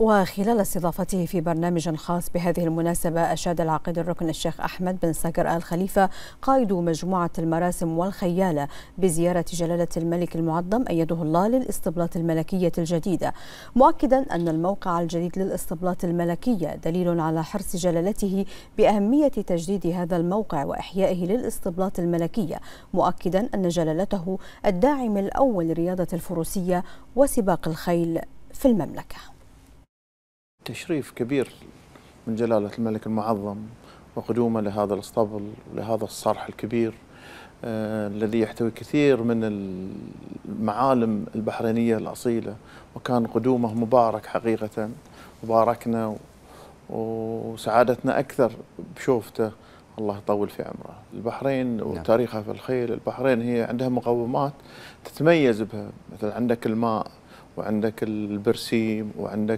وخلال استضافته في برنامج خاص بهذه المناسبة، أشاد العقيد الركن الشيخ أحمد بن صقر آل خليفة قائد مجموعة المراسم والخيالة بزيارة جلالة الملك المعظم أيده الله للإسطبلات الملكية الجديدة، مؤكدا أن الموقع الجديد للإسطبلات الملكية دليل على حرص جلالته بأهمية تجديد هذا الموقع وإحيائه للإسطبلات الملكية، مؤكدا أن جلالته الداعم الأول لرياضة الفروسية وسباق الخيل في المملكة. تشريف كبير من جلالة الملك المعظم وقدومه لهذا الاسطبل ولهذا الصرح الكبير الذي يحتوي كثير من المعالم البحرينية الأصيلة، وكان قدومه مبارك حقيقة، وباركنا وسعادتنا أكثر بشوفته. الله يطول في عمره. البحرين وتاريخها في الخيل، البحرين هي عندها مقومات تتميز بها، مثل عندك الماء وعندك البرسيم وعندك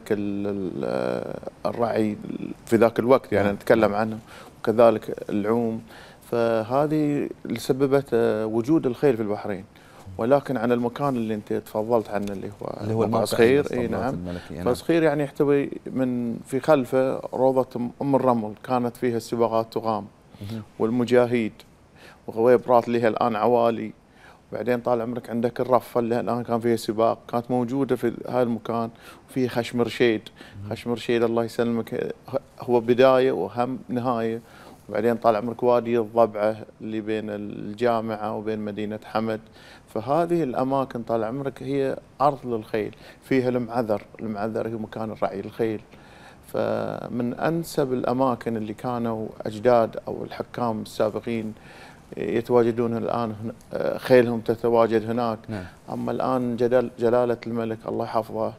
الرعي في ذاك الوقت يعني نتكلم عنه، وكذلك العوم. فهذه اللي سببت وجود الخيل في البحرين. ولكن عن المكان اللي انت تفضلت عنه اللي هو موقع صخير، اي نعم، فصخير يعني يحتوي من في خلفه روضة ام الرمل كانت فيها السباقات تقام والمجاهيد وغويبرات اللي هي الان عوالي. بعدين طال عمرك عندك الرفه اللي الان كان فيها سباق، كانت موجوده في هذا المكان. وفي خشم رشيد، خشم رشيد الله يسلمك هو بدايه وهم نهايه. وبعدين طال عمرك وادي الضبعه اللي بين الجامعه وبين مدينه حمد. فهذه الاماكن طال عمرك هي ارض للخيل، فيها المعذر، المعذر هو مكان الرعي الخيل. فمن انسب الاماكن اللي كانوا اجداد او الحكام السابقين يتواجدون الآن، خيلهم تتواجد هناك. أما الآن جلالة الملك الله يحفظه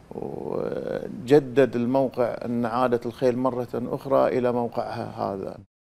وجدد الموقع أن عادت الخيل مرة أخرى إلى موقعها هذا.